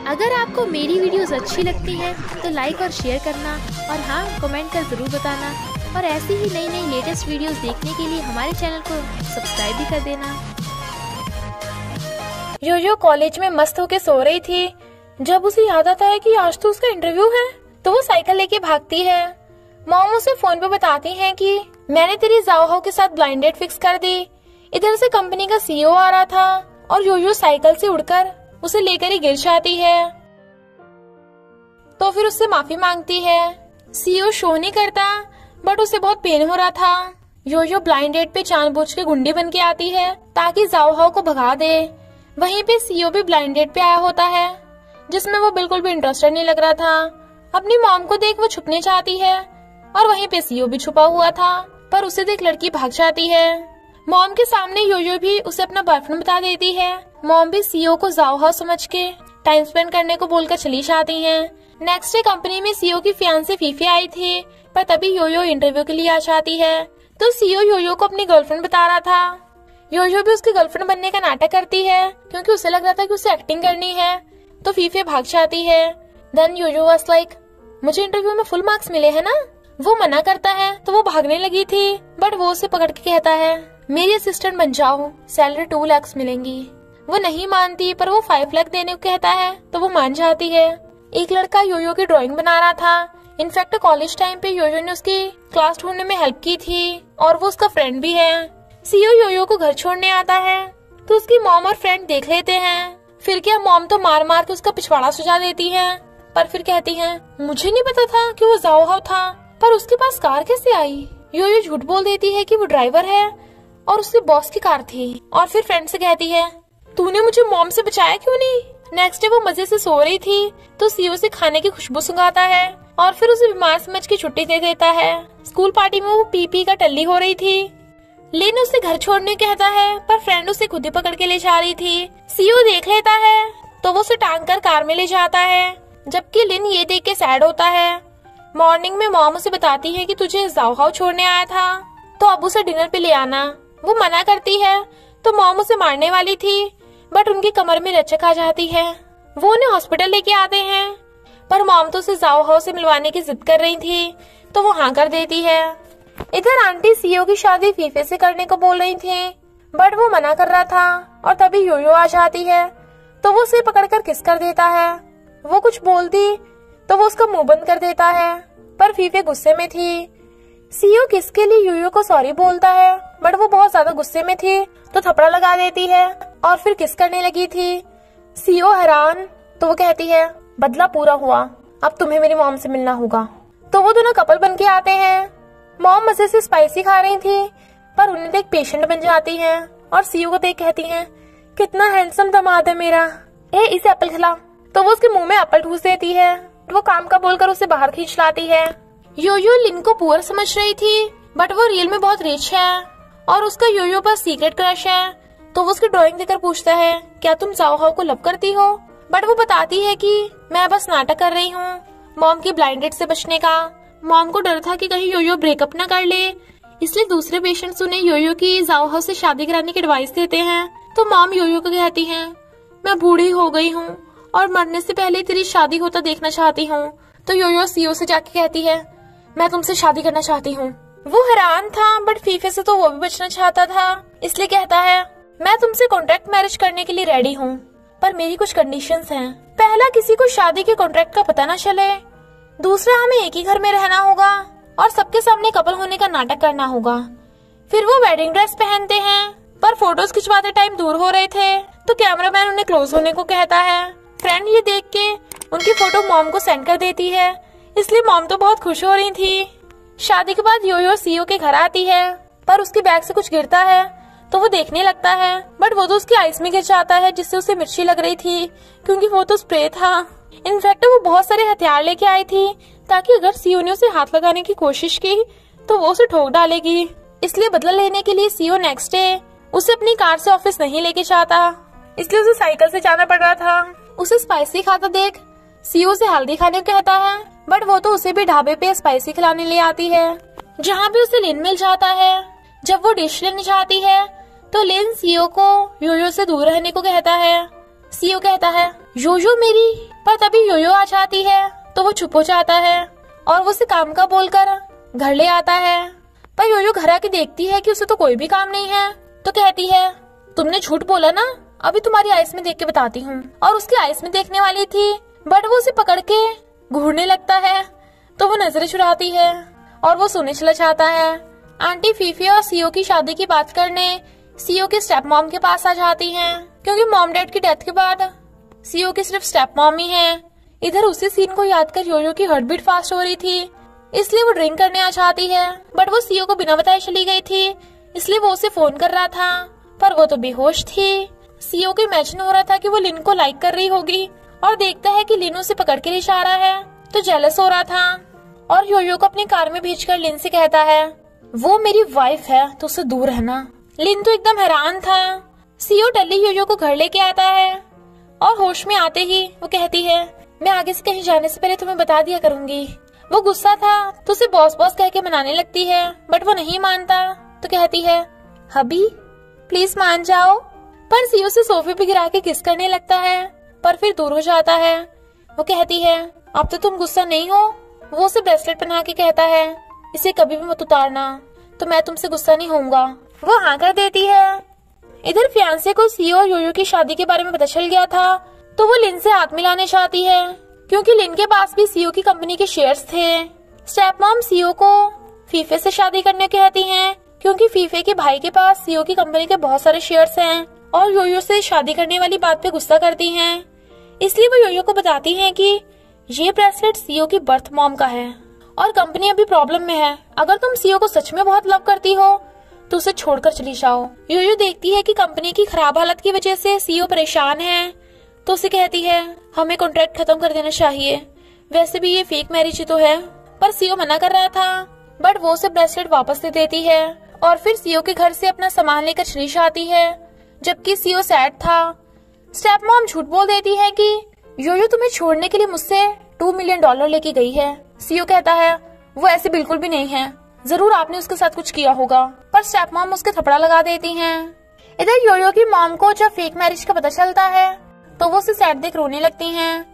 अगर आपको मेरी वीडियोस अच्छी लगती है तो लाइक और शेयर करना, और हाँ, कमेंट कर ज़रूर बताना। और ऐसी ही नई नई लेटेस्ट वीडियोस देखने के लिए हमारे चैनल को सब्सक्राइब भी कर देना। योयो कॉलेज में मस्त होके सो रही थी जब उसे याद आता है कि आज तो उसका इंटरव्यू है, तो वो साइकिल लेके भागती है। मॉम उसे फोन पे बताती हैं कि मैंने तेरी जाओहाओ के साथ ब्लाइंड डेट फिक्स कर दी। इधर से कंपनी का सीईओ आ रहा था और योयो साइकिल से उड़कर उसे लेकर ही गिर जाती है, तो फिर उससे माफी मांगती है। सीईओ शो नहीं करता, बट उसे बहुत पेन हो रहा था। योयो ब्लाइंड डेट पे जानबूझ के गुंडी बन के आती है ताकि जाओहाओ को भगा दे। वहीं पे सीईओ भी ब्लाइंड डेट पे आया होता है, जिसमें वो बिल्कुल भी इंटरेस्टेड नहीं लग रहा था। अपनी मॉम को देख वो छुपने चाहती है और वहीं पे सीईओ भी छुपा हुआ था, पर उसे देख लड़की भाग जाती है। मॉम के सामने योयो भी उसे अपना बॉयफ्रेंड बता देती है। मॉम भी सीईओ को जाओहाओ समझ के टाइम स्पेंड करने को बोलकर चली जाती है। नेक्स्ट डे कंपनी में सीईओ की फियांसे फीफी आई थी, पर तभी योयो इंटरव्यू के लिए आ जाती है, तो सीईओ योयो को अपनी गर्लफ्रेंड बता रहा था। योयो भी उसकी गर्लफ्रेंड बनने का नाटक करती है क्योंकि उसे लग रहा था कि उसे एक्टिंग करनी है, तो फीफे भाग जाती है। देन योयो वाज लाइक, मुझे इंटरव्यू में फुल मार्क्स मिले हैं ना। वो मना करता है तो वो भागने लगी थी, बट वो उसे पकड़ के कहता है मेरी असिस्टेंट बन जाओ, सैलरी 2 लाख मिलेंगी। वो नहीं मानती, पर वो 5 लाख देने को कहता है तो वो मान जाती है। एक लड़का योयो की ड्राइंग बना रहा था। इनफैक्ट कॉलेज टाइम पे योयो ने उसकी क्लास ढूंढने में हेल्प की थी और वो उसका फ्रेंड भी है। सीईओ योयो को घर छोड़ने आता है तो उसकी मॉम और फ्रेंड देख लेते हैं। फिर क्या, मॉम तो मार मार के उसका पिछवाड़ा सुझा देती है, पर फिर कहती है मुझे नहीं पता था कि वो जाओहाओ था, पर उसके पास कार कैसे आई। योयो झूठ बोल देती है कि वो ड्राइवर है और उसके बॉस की कार थी, और फिर फ्रेंड से कहती है तूने मुझे मॉम से बचाया क्यों नहीं। नेक्स्ट डे वो मजे से सो रही थी तो सीईओ से खाने की खुशबू सुंघाता है और फिर उसे बीमार समझ के छुट्टी दे देता है। स्कूल पार्टी में वो पी का टल्ली हो रही थी। लिन उसे घर छोड़ने कहता है, पर फ्रेंड उसे खुद ही पकड़ के ले जा रही थी। सीईओ देख लेता है तो वो उसे टांग कर कार में ले जाता है, जबकि लिन ये देख के सैड होता है। मॉर्निंग में मॉम उसे बताती है कि तुझे जाओहाओ छोड़ने आया था, तो अब उसे डिनर पे ले आना। वो मना करती है तो मॉम उसे मारने वाली थी, बट उनकी कमर में लचक आ जाती है। वो उन्हें हॉस्पिटल लेके आते हैं, पर मॉम तो उसे जाओहाओ से मिलवाने की जिद कर रही थी, तो वो हाँ कर देती है। इधर आंटी सीईओ की शादी फीफे से करने को बोल रही थी, बट वो मना कर रहा था, और तभी योयो आ जाती है तो वो उसे पकड़कर किस कर देता है। वो कुछ बोलती तो वो उसका मुंह बंद कर देता है, पर फीफे गुस्से में थी। सीईओ किस के लिए योयो को सॉरी बोलता है, बट वो बहुत ज्यादा गुस्से में थी तो थप्पड़ लगा देती है और फिर किस करने लगी थी। सीईओ हैरान, तो वो कहती है बदला पूरा हुआ, अब तुम्हें मेरी मॉम से मिलना होगा। तो वो दोनों कपल बन के आते हैं। मॉम मजे से स्पाइसी खा रही थी, पर उन्हें देख पेशेंट बन जाती हैं और सीईओ को देख कहती हैं कितना हैंडसम दामाद है मेरा, इसे एप्पल खिला। तो वो उसके मुंह में एप्पल ठूस देती है, वो काम का बोलकर उसे बाहर खींच लाती है। योयो लिन को पुअर समझ रही थी, बट वो रियल में बहुत रिच है और उसका योयो पर सीक्रेट क्रश है, तो वो उसकी ड्राइंग देखकर पूछता है क्या तुम जाओहाओ को लव करती हो, बट वो बताती है कि मैं बस नाटक कर रही हूँ मॉम की ब्लाइंड डेट से बचने का। मॉम को डर था कि कहीं योयो ब्रेकअप न कर ले, इसलिए दूसरे पेशेंट्स उन्हें योयो की जाओहाओ से शादी कराने की एडवाइस देते हैं। तो मॉम योयो को कहती है मैं बूढ़ी हो गई हूँ और मरने से पहले तेरी शादी होता देखना चाहती हूँ। तो योयो सीईओ से जाके कहती है मैं तुमसे शादी करना चाहती हूँ। वो हैरान था, बट फीफे से तो वो भी बचना चाहता था, इसलिए कहता है मैं तुमसे कॉन्ट्रैक्ट मैरिज करने के लिए रेडी हूँ, पर मेरी कुछ कंडीशंस हैं। पहला, किसी को शादी के कॉन्ट्रैक्ट का पता न चले। दूसरा, हमें एक ही घर में रहना होगा और सबके सामने कपल होने का नाटक करना होगा। फिर वो वेडिंग ड्रेस पहनते हैं, पर फोटोज खिंचवाते टाइम दूर हो रहे थे तो कैमरामैन उन्हें क्लोज होने को कहता है। फ्रेंड ये देख के उनकी फोटो मॉम को सेंड कर देती है, इसलिए मॉम तो बहुत खुश हो रही थी। शादी के बाद योयो सीईओ के घर आती है, पर उसके बैग से कुछ गिरता है तो वो देखने लगता है, बट वो तो उसकी आइस में गिर जाता है, जिससे उसे मिर्ची लग रही थी क्योंकि वो तो स्प्रे था। इनफैक्ट वो बहुत सारे हथियार लेके आई थी ताकि अगर सीईओ ने उसे हाथ लगाने की कोशिश की तो वो उसे ठोक डालेगी। इसलिए बदला लेने के लिए सीईओ नेक्स्ट डे उसे अपनी कार से ऑफिस नहीं लेके जाता, इसलिए उसे साइकिल से जाना पड़ रहा था। उसे स्पाइसी खाता देख सीईओ से हल्दी खाने को कहता है, बट वो तो उसे भी ढाबे पे स्पाइसी खिलाने ले आती है, जहाँ पे उसे लिन मिल जाता है। जब वो डिश लेने जाती है तो लिन सीईओ को योयो से दूर रहने को कहता है। सीओ कहता है योयो मेरी, पर तभी योयो आ जाती है तो वो चुप हो जाता है और वो उसे काम का बोलकर घर ले आता है। पर योयो घर आके देखती है कि उसे तो कोई भी काम नहीं है, तो कहती है तुमने झूठ बोला ना, अभी तुम्हारी आइस में देख के बताती हूँ। और उसकी आइस में देखने वाली थी, बट वो उसे पकड़ के घूरने लगता है तो वो नजरें चुराती है और वो सोने चला जाता है। आंटी फीफी और सीओ की शादी की बात करने सीओ के स्टेप मॉम के पास आ जाती हैं, क्योंकि मॉम डैड की डेथ के बाद सीओ की सिर्फ स्टेप मॉम ही है। इधर उसी सीन को याद कर योयो की हार्ट बीट फास्ट हो रही थी, इसलिए वो ड्रिंक करने आ जाती है, बट वो सीओ को बिना बताए चली गई थी, इसलिए वो उसे फोन कर रहा था, पर वो तो बेहोश थी। सीओ को इमेजिन हो रहा था कि वो लिन को लाइक कर रही होगी और देखता है कि लिन उसे पकड़ के ले जा रहा है, तो जेलस हो रहा था और योयो को अपनी कार में भेजकर लिन से कहता है वो मेरी वाइफ है तो उससे दूर रहना। लिन तो एकदम हैरान था। सीओ टल्ली योयो को घर लेके आता है और होश में आते ही वो कहती है मैं आगे से कहीं जाने से पहले तुम्हें बता दिया करूंगी। वो गुस्सा था तो उसे बॉस बॉस कह के मनाने लगती है, बट वो नहीं मानता, तो कहती है हबी प्लीज मान जाओ। पर सीओ से सोफे पे गिरा के किस करने लगता है, पर फिर दूर हो जाता है। वो कहती है अब तो तुम गुस्सा नहीं हो। वो उसे ब्रेसलेट पहना के कहता है इसे कभी भी मत उतारना, तो मैं तुमसे गुस्सा नहीं होऊंगा। वो हाँ कर देती है। इधर फियांसे को सीओ और योयो की शादी के बारे में पता चल गया था, तो वो लिन से हाथ मिलाने चाहती है, क्योंकि लिन के पास भी सीओ की कंपनी के शेयर्स थे। स्टेप मॉम सीओ को फीफे से शादी करने कहती हैं, क्योंकि फीफे के भाई के पास सीओ की कंपनी के बहुत सारे शेयर्स हैं और योयो से शादी करने वाली बात पे गुस्सा करती हैं। इसलिए वो योयो को बताती हैं कि ये ब्रेसलेट सीओ की बर्थ मॉम का है और कंपनी अभी प्रॉब्लम में है। अगर तुम सीओ को सच में बहुत लव करती हो तो उसे छोड़कर चली जाओ। योयो देखती है कि कंपनी की खराब हालत की वजह से सीओ परेशान है, तो उसे कहती है हमें कॉन्ट्रैक्ट खत्म कर देना चाहिए, वैसे भी ये फेक मैरिज ही तो है। पर सीओ मना कर रहा था, बट वो उसे ब्रेसलेट वापस दे देती है और फिर सीओ के घर से अपना सामान लेकर चली जाती है, जबकि सीओ सैड था। स्टेप मॉम झूठ बोल देती है कि योयो तुम्हें छोड़ने के लिए मुझसे $2 मिलियन लेके गई है। सीओ कहता है वो ऐसे बिल्कुल भी नहीं है, जरूर आपने उसके साथ कुछ किया होगा। पर स्टेप मॉम उसके थपड़ा लगा देती हैं। इधर योयो की मॉम को जब फेक मैरिज का पता चलता है तो वो उसे सैड देख रोने लगती हैं।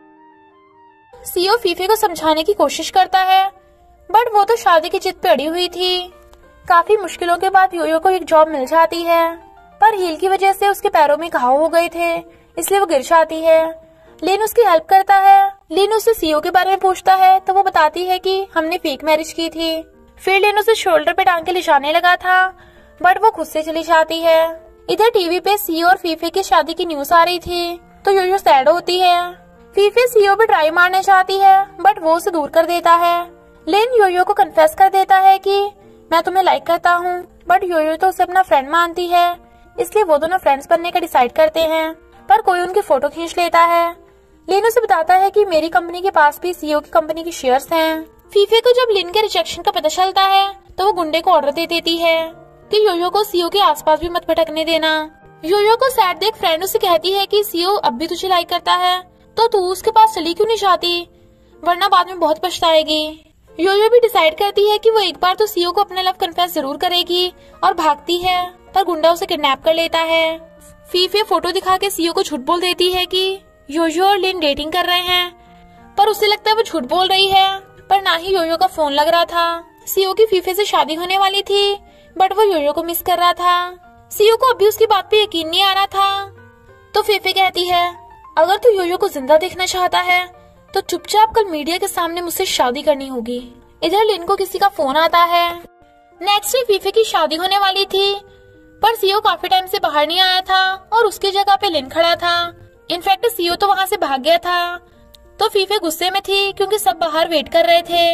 सीओ फीफे को समझाने की कोशिश करता है, बट वो तो शादी की जिद पे अड़ी हुई थी। काफी मुश्किलों के बाद योयो को एक जॉब मिल जाती है, पर हील की वजह से उसके पैरों में घाव हो गए थे, इसलिए वो गिर जाती है। लिन उसकी हेल्प करता है। लिन उससे सीओ के बारे में पूछता है तो वो बताती है कि हमने फेक मैरिज की थी। फिर लिन उसे शोल्डर पे टांग के ले जाने लगा था, बट वो खुद से चली जाती है। इधर टीवी पे सीओ और फीफे की शादी की न्यूज आ रही थी, तो योयो सैड होती है। फीफे सीओ पे ट्राई मारना चाहती है, बट वो उसे दूर कर देता है। लिन योयो को कन्फेस कर देता है कि मैं तुम्हें लाइक करता हूँ, बट योयो तो उसे अपना फ्रेंड मानती है, इसलिए वो दोनों फ्रेंड्स बनने का डिसाइड करते हैं। पर कोई उनकी फोटो खींच लेता है। लिन उसे बताता है कि मेरी कंपनी के पास भी सीओ की कंपनी की शेयर्स हैं। फीफे को जब लिन के रिजेक्शन का पता चलता है तो वो गुंडे को ऑर्डर दे देती है कि योयो को सीओ के आसपास भी मत भटकने देना। योयो को सैड देख फ्रेंड उसे कहती है कि सीओ अब भी तुझे लाइक करता है, तो तू उसके पास चली क्यों नहीं जाती, वरना बाद में बहुत पछताएगी। योयो भी डिसाइड करती है कि वो एक बार तो सीओ को अपना लव कन्फेस जरूर करेगी और भागती है, पर गुंडा उसे किडनैप कर लेता है। फीफे फोटो दिखा के सीओ को झूठ बोल देती है कि योयो और लिन डेटिंग कर रहे हैं, पर उसे लगता है वो झूठ बोल रही है, पर ना ही योयो का फोन लग रहा था। सीओ की फीफे से शादी होने वाली थी, बट वो योयो को मिस कर रहा था। सीओ को अभी उसकी बात पे यकीन नहीं आ रहा था, तो फीफे कहती है अगर तू योयो को जिंदा देखना चाहता है तो चुपचाप कल मीडिया के सामने मुझसे शादी करनी होगी। इधर लिन को किसी का फोन आता है। नेक्स्ट डे फीफे की शादी होने वाली थी, पर सीओ काफी टाइम से बाहर नहीं आया था और उसकी जगह पे लिन खड़ा था। इनफैक्ट सीओ तो वहाँ से भाग गया था, तो फीफे गुस्से में थी क्योंकि सब बाहर वेट कर रहे थे।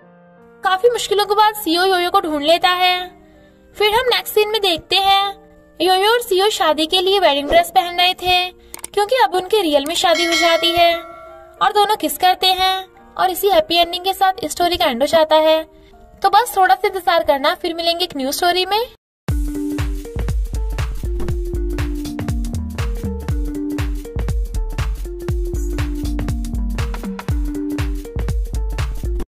काफी मुश्किलों के बाद सीओ योयो को ढूंढ लेता है। फिर हम नेक्स्ट सीन में देखते हैं योयो और सीओ शादी के लिए वेडिंग ड्रेस पहन रहे थे, क्योंकि अब उनके रियल में शादी हो जाती है और दोनों किस करते हैं और इसी हैप्पी एंडिंग के साथ स्टोरी का एंड हो जाता है। तो बस थोड़ा सा इंतजार करना, फिर मिलेंगे एक न्यू स्टोरी में।